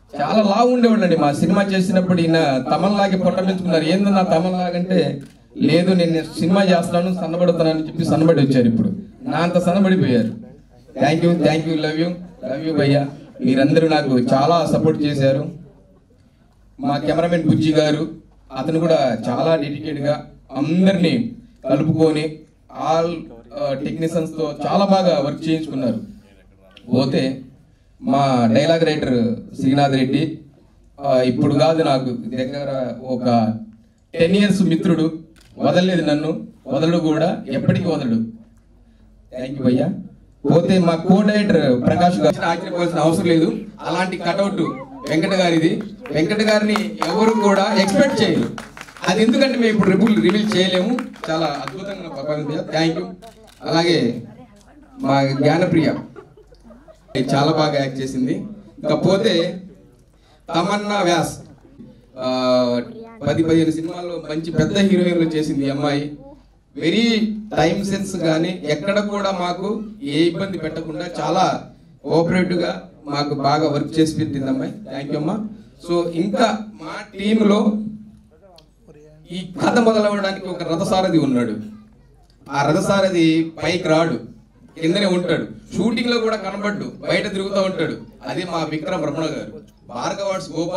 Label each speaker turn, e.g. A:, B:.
A: చాలా లావు ఉండేవాళ్ళండి. మా సినిమా చేసినప్పుడు ఈయన తమన్లాగే పొట్ట పెంచుకున్నారు. ఏందన్నా తమన్లాగంటే లేదు నేను సినిమా చేస్తున్నాను సన్నబడుతున్నానని చెప్పి సన్నబడి వచ్చారు. ఇప్పుడు నా అంత సన్నబడిపోయారు. థ్యాంక్ యూ, లవ్ యూ భయ్యా. మీరందరూ నాకు చాలా సపోర్ట్ చేశారు. మా కెమెరామెన్ బుజ్జి గారు, అతను కూడా చాలా డెడికేట్గా అందరినీ కలుపుకొని ఆల్ టెక్నీషియన్స్తో చాలా బాగా వర్క్ చేయించుకున్నారు. పోతే మా డైలాగ్ రైటర్ శ్రీనాథ్ రెడ్డి ఇప్పుడు కాదు నాకు దగ్గర ఒక 10 years మిత్రుడు, వదలలేదు నన్ను, వదలడు కూడా, ఎప్పటికీ వదలడు. థ్యాంక్ యూ భయ్యా. పోతే మా కో డైరెక్టర్ ప్రకాష్ గారు ఆశ్చర్యపోవాల్సిన అవసరం లేదు. అలాంటి కటౌట్ వెంకట గారిది. వెంకట గారిని ఎవరు కూడా ఎక్స్పెక్ట్ చేయరు. అది ఎందుకంటే మేము ఇప్పుడు రివీల్ చేయలేము. చాలా అద్భుతంగా పర్ఫార్మెన్స్. Thank you. అలాగే మా జ్ఞానప్రియ చాలా బాగా యాక్ట్ చేసింది. ఇకపోతే తమన్నా వ్యాస్ 10-15 సినిమాల్లో మంచి పెద్ద హీరోయిన్లు చేసింది ఈ అమ్మాయి. వెరీ టైం సెన్స్ కానీ ఎక్కడ కూడా మాకు ఏ ఇబ్బంది పెట్టకుండా చాలా కోఆపరేటివ్గా మాకు బాగా వర్క్ చేసి పెట్టింది అమ్మాయి. థ్యాంక్ యూ అమ్మా. సో ఇంకా మా టీంలో ఈ కథ మొదలవడానికి ఒక రథసారథి ఉన్నాడు. ఆ రథసారథి పైకి రాడు, కిందనే ఉంటాడు. షూటింగ్ లో కూడా కనబడ్డు, బయట తిరుగుతూ ఉంటాడు. అదే మా విక్రమ్ రమణ గారు. భార్గవాడ్స్ గోపాల్